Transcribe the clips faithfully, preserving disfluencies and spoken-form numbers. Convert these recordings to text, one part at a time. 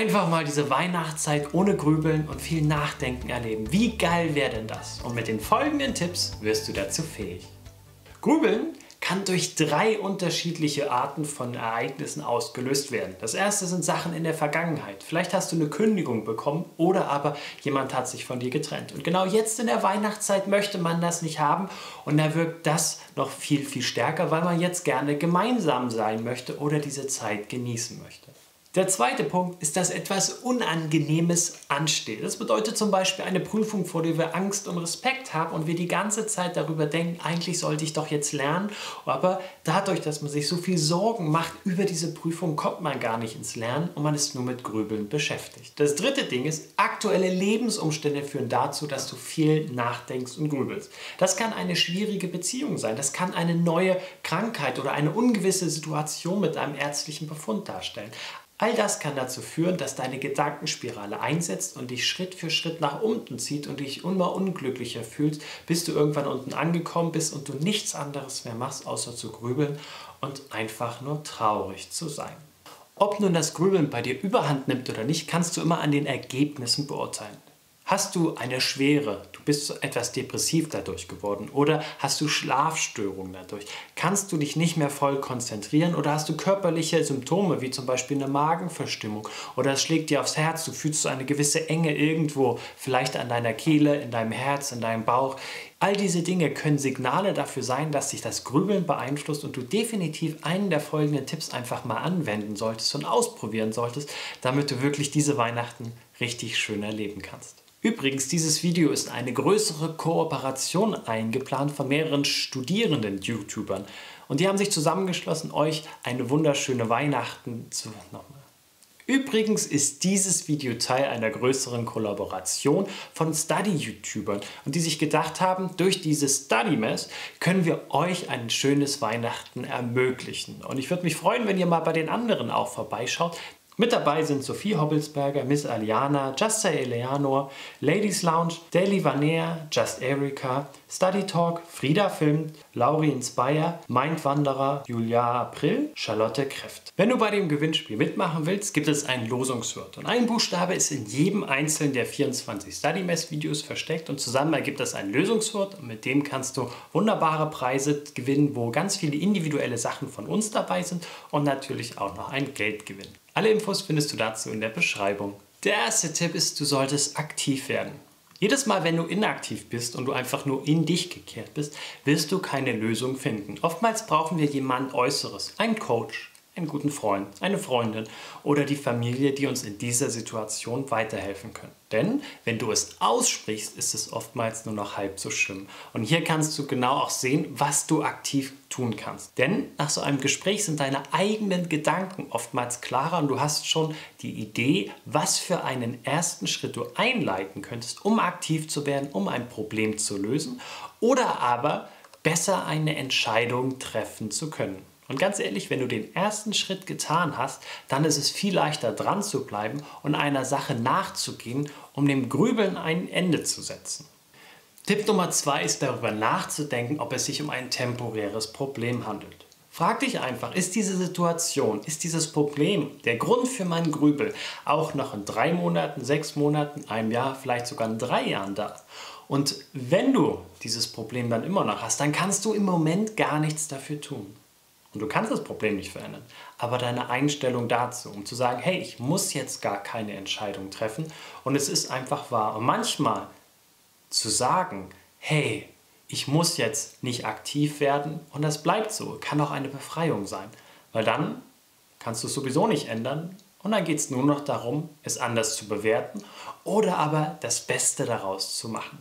Einfach mal diese Weihnachtszeit ohne Grübeln und viel Nachdenken erleben. Wie geil wäre denn das? Und mit den folgenden Tipps wirst du dazu fähig. Grübeln kann durch drei unterschiedliche Arten von Ereignissen ausgelöst werden. Das erste sind Sachen in der Vergangenheit. Vielleicht hast du eine Kündigung bekommen oder aber jemand hat sich von dir getrennt. Und genau jetzt in der Weihnachtszeit möchte man das nicht haben und da wirkt das noch viel, viel stärker, weil man jetzt gerne gemeinsam sein möchte oder diese Zeit genießen möchte. Der zweite Punkt ist, dass etwas Unangenehmes ansteht. Das bedeutet zum Beispiel eine Prüfung, vor der wir Angst und Respekt haben und wir die ganze Zeit darüber denken, eigentlich sollte ich doch jetzt lernen, aber dadurch, dass man sich so viel Sorgen macht über diese Prüfung, kommt man gar nicht ins Lernen und man ist nur mit Grübeln beschäftigt. Das dritte Ding ist, aktuelle Lebensumstände führen dazu, dass du viel nachdenkst und grübelst. Das kann eine schwierige Beziehung sein, das kann eine neue Krankheit oder eine ungewisse Situation mit einem ärztlichen Befund darstellen. All das kann dazu führen, dass deine Gedankenspirale einsetzt und dich Schritt für Schritt nach unten zieht und dich immer unglücklicher fühlst, bis du irgendwann unten angekommen bist und du nichts anderes mehr machst, außer zu grübeln und einfach nur traurig zu sein. Ob nun das Grübeln bei dir Überhand nimmt oder nicht, kannst du immer an den Ergebnissen beurteilen. Hast du eine Schwere, du bist etwas depressiv dadurch geworden oder hast du Schlafstörungen dadurch? Kannst du dich nicht mehr voll konzentrieren oder hast du körperliche Symptome wie zum Beispiel eine Magenverstimmung oder es schlägt dir aufs Herz, du fühlst so eine gewisse Enge irgendwo, vielleicht an deiner Kehle, in deinem Herz, in deinem Bauch. All diese Dinge können Signale dafür sein, dass sich das Grübeln beeinflusst und du definitiv einen der folgenden Tipps einfach mal anwenden solltest und ausprobieren solltest, damit du wirklich diese Weihnachten richtig schön erleben kannst. Übrigens, dieses Video ist eine größere Kooperation eingeplant von mehreren studierenden YouTubern. Und die haben sich zusammengeschlossen, euch eine wunderschöne Weihnachten zu... Nochmal. Übrigens ist dieses Video Teil einer größeren Kollaboration von Study-YouTubern und die sich gedacht haben, durch dieses Study-Mess können wir euch ein schönes Weihnachten ermöglichen. Und ich würde mich freuen, wenn ihr mal bei den anderen auch vorbeischaut. Mit dabei sind Sophie Hobbelsberger, Miss Aliana, Just Say Eleanor, Ladies Lounge, Daily Vanea, Just Erika, Study Talk, Frieda Filmt, Lauri Inspire, Mindwanderer, Julia April, Charlotte Kreft. Wenn du bei dem Gewinnspiel mitmachen willst, gibt es ein Losungswort. Und ein Buchstabe ist in jedem einzelnen der vierundzwanzig Study-Mess-Videos versteckt und zusammen ergibt das ein Lösungswort und mit dem kannst du wunderbare Preise gewinnen, wo ganz viele individuelle Sachen von uns dabei sind und natürlich auch noch ein Geldgewinn. Alle Infos findest du dazu in der Beschreibung. Der erste Tipp ist, du solltest aktiv werden. Jedes Mal, wenn du inaktiv bist und du einfach nur in dich gekehrt bist, wirst du keine Lösung finden. Oftmals brauchen wir jemand Äußeres, einen Coach, einen guten Freund, eine Freundin oder die Familie, die uns in dieser Situation weiterhelfen können. Denn wenn du es aussprichst, ist es oftmals nur noch halb so schlimm. Und hier kannst du genau auch sehen, was du aktiv tun kannst. Denn nach so einem Gespräch sind deine eigenen Gedanken oftmals klarer und du hast schon die Idee, was für einen ersten Schritt du einleiten könntest, um aktiv zu werden, um ein Problem zu lösen oder aber besser eine Entscheidung treffen zu können. Und ganz ehrlich, wenn du den ersten Schritt getan hast, dann ist es viel leichter dran zu bleiben und einer Sache nachzugehen, um dem Grübeln ein Ende zu setzen. Tipp Nummer zwei ist darüber nachzudenken, ob es sich um ein temporäres Problem handelt. Frag dich einfach, ist diese Situation, ist dieses Problem, der Grund für mein Grübel, auch noch in drei Monaten, sechs Monaten, einem Jahr, vielleicht sogar in drei Jahren da? Und wenn du dieses Problem dann immer noch hast, dann kannst du im Moment gar nichts dafür tun. Und du kannst das Problem nicht verändern, aber deine Einstellung dazu, um zu sagen, hey, ich muss jetzt gar keine Entscheidung treffen und es ist einfach wahr. Und manchmal zu sagen, hey, ich muss jetzt nicht aktiv werden und das bleibt so, kann auch eine Befreiung sein, weil dann kannst du es sowieso nicht ändern und dann geht es nur noch darum, es anders zu bewerten oder aber das Beste daraus zu machen.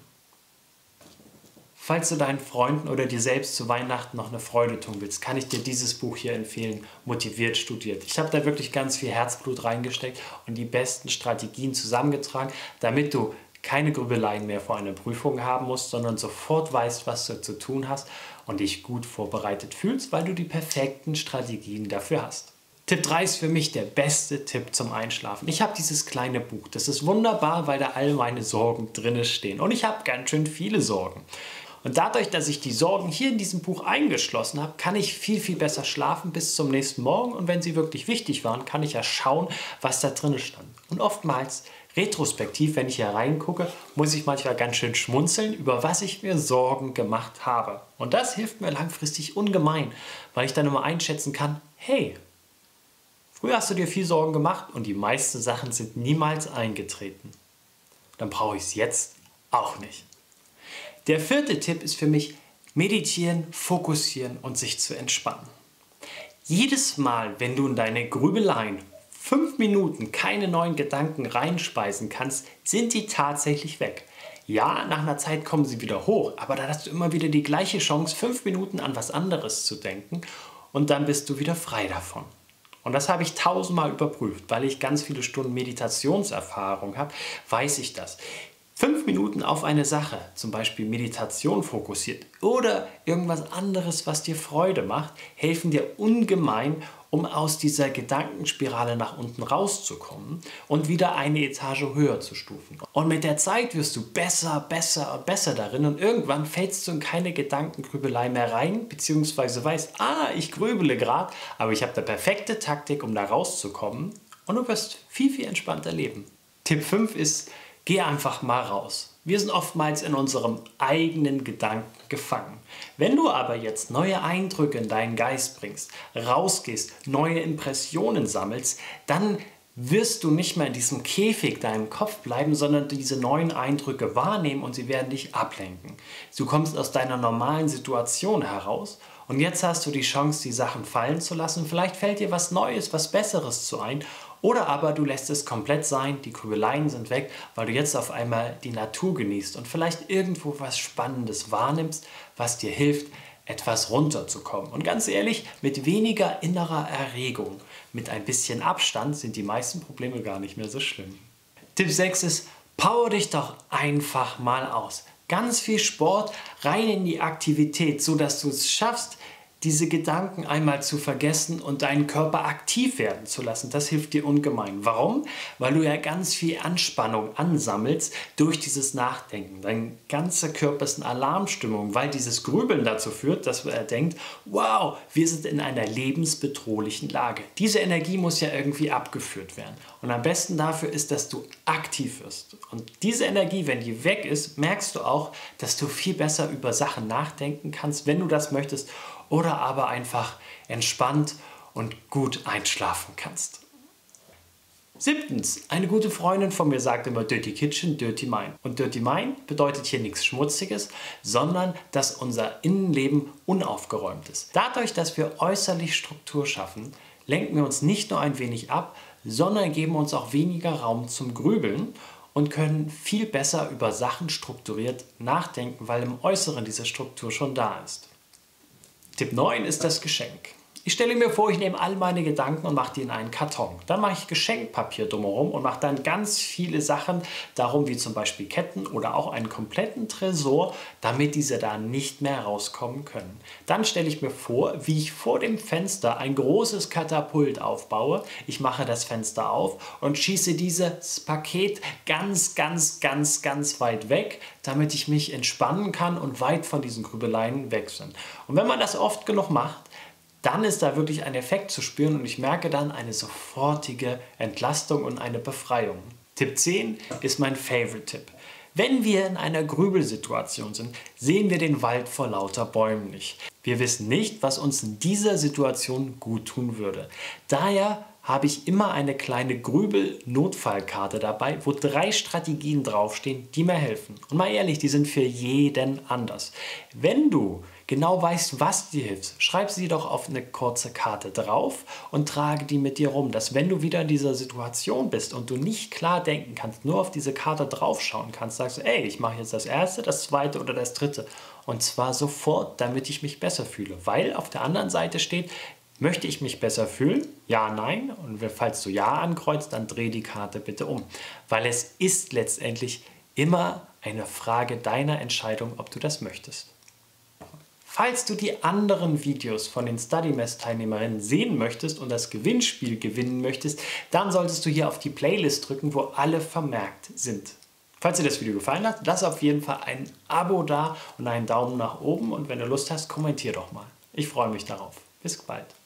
Falls du deinen Freunden oder dir selbst zu Weihnachten noch eine Freude tun willst, kann ich dir dieses Buch hier empfehlen, Motiviert studiert. Ich habe da wirklich ganz viel Herzblut reingesteckt und die besten Strategien zusammengetragen, damit du keine Grübeleien mehr vor einer Prüfung haben musst, sondern sofort weißt, was du zu tun hast und dich gut vorbereitet fühlst, weil du die perfekten Strategien dafür hast. Tipp drei ist für mich der beste Tipp zum Einschlafen. Ich habe dieses kleine Buch. Das ist wunderbar, weil da all meine Sorgen drin stehen. Und ich habe ganz schön viele Sorgen. Und dadurch, dass ich die Sorgen hier in diesem Buch eingeschlossen habe, kann ich viel, viel besser schlafen bis zum nächsten Morgen. Und wenn sie wirklich wichtig waren, kann ich ja schauen, was da drin stand. Und oftmals, retrospektiv, wenn ich hier reingucke, muss ich manchmal ganz schön schmunzeln, über was ich mir Sorgen gemacht habe. Und das hilft mir langfristig ungemein, weil ich dann immer einschätzen kann, hey, früher hast du dir viel Sorgen gemacht und die meisten Sachen sind niemals eingetreten. Dann brauche ich es jetzt auch nicht. Der vierte Tipp ist für mich, meditieren, fokussieren und sich zu entspannen. Jedes Mal, wenn du in deine Grübeleien fünf Minuten keine neuen Gedanken reinspeisen kannst, sind die tatsächlich weg. Ja, nach einer Zeit kommen sie wieder hoch, aber dann hast du immer wieder die gleiche Chance, fünf Minuten an was anderes zu denken und dann bist du wieder frei davon. Und das habe ich tausendmal überprüft, weil ich ganz viele Stunden Meditationserfahrung habe, weiß ich das. Fünf Minuten auf eine Sache, zum Beispiel Meditation fokussiert oder irgendwas anderes, was dir Freude macht, helfen dir ungemein, um aus dieser Gedankenspirale nach unten rauszukommen und wieder eine Etage höher zu stufen. Und mit der Zeit wirst du besser, besser, besser darin und irgendwann fällst du in keine Gedankengrübelei mehr rein, beziehungsweise weißt, ah, ich grübele gerade, aber ich habe die perfekte Taktik, um da rauszukommen und du wirst viel, viel entspannter leben. Tipp fünf ist, geh einfach mal raus. Wir sind oftmals in unserem eigenen Gedanken gefangen. Wenn du aber jetzt neue Eindrücke in deinen Geist bringst, rausgehst, neue Impressionen sammelst, dann wirst du nicht mehr in diesem Käfig deinem Kopf bleiben, sondern diese neuen Eindrücke wahrnehmen und sie werden dich ablenken. Du kommst aus deiner normalen Situation heraus und jetzt hast du die Chance, die Sachen fallen zu lassen. Vielleicht fällt dir was Neues, was Besseres zu ein. Oder aber du lässt es komplett sein, die Grübeleien sind weg, weil du jetzt auf einmal die Natur genießt und vielleicht irgendwo was Spannendes wahrnimmst, was dir hilft, etwas runterzukommen. Und ganz ehrlich, mit weniger innerer Erregung, mit ein bisschen Abstand sind die meisten Probleme gar nicht mehr so schlimm. Tipp sechs ist, power dich doch einfach mal aus. Ganz viel Sport, rein in die Aktivität, sodass du es schaffst, diese Gedanken einmal zu vergessen und deinen Körper aktiv werden zu lassen. Das hilft dir ungemein. Warum? Weil du ja ganz viel Anspannung ansammelst durch dieses Nachdenken. Dein ganzer Körper ist in Alarmstimmung, weil dieses Grübeln dazu führt, dass er denkt, wow, wir sind in einer lebensbedrohlichen Lage. Diese Energie muss ja irgendwie abgeführt werden. Und am besten dafür ist, dass du aktiv wirst. Und diese Energie, wenn die weg ist, merkst du auch, dass du viel besser über Sachen nachdenken kannst, wenn du das möchtest, oder aber einfach entspannt und gut einschlafen kannst. Siebtens, eine gute Freundin von mir sagt immer Dirty Kitchen, Dirty Mind. Und Dirty Mind bedeutet hier nichts Schmutziges, sondern dass unser Innenleben unaufgeräumt ist. Dadurch, dass wir äußerlich Struktur schaffen, lenken wir uns nicht nur ein wenig ab, sondern geben uns auch weniger Raum zum Grübeln und können viel besser über Sachen strukturiert nachdenken, weil im Äußeren diese Struktur schon da ist. Tipp neun ist das Geschenk. Ich stelle mir vor, ich nehme all meine Gedanken und mache die in einen Karton. Dann mache ich Geschenkpapier drumherum und mache dann ganz viele Sachen darum, wie zum Beispiel Ketten oder auch einen kompletten Tresor, damit diese da nicht mehr rauskommen können. Dann stelle ich mir vor, wie ich vor dem Fenster ein großes Katapult aufbaue. Ich mache das Fenster auf und schieße dieses Paket ganz, ganz, ganz, ganz weit weg, damit ich mich entspannen kann und weit von diesen Grübeleien weg sind. Und wenn man das oft genug macht, dann ist da wirklich ein Effekt zu spüren und ich merke dann eine sofortige Entlastung und eine Befreiung. Tipp zehn ist mein Favorite-Tipp. Wenn wir in einer Grübelsituation sind, sehen wir den Wald vor lauter Bäumen nicht. Wir wissen nicht, was uns in dieser Situation gut tun würde. Daher habe ich immer eine kleine Grübel-Notfallkarte dabei, wo drei Strategien draufstehen, die mir helfen. Und mal ehrlich, die sind für jeden anders. Wenn du genau weißt, was dir hilft, schreib sie doch auf eine kurze Karte drauf und trage die mit dir rum, dass wenn du wieder in dieser Situation bist und du nicht klar denken kannst, nur auf diese Karte draufschauen kannst, sagst du, ey, ich mache jetzt das erste, das zweite oder das dritte. Und zwar sofort, damit ich mich besser fühle. Weil auf der anderen Seite steht, möchte ich mich besser fühlen? Ja, nein. Und falls du Ja ankreuzt, dann dreh die Karte bitte um. Weil es ist letztendlich immer eine Frage deiner Entscheidung, ob du das möchtest. Falls du die anderen Videos von den StudyMess-Teilnehmerinnen sehen möchtest und das Gewinnspiel gewinnen möchtest, dann solltest du hier auf die Playlist drücken, wo alle vermerkt sind. Falls dir das Video gefallen hat, lass auf jeden Fall ein Abo da und einen Daumen nach oben. Und wenn du Lust hast, kommentier doch mal. Ich freue mich darauf. Bis bald.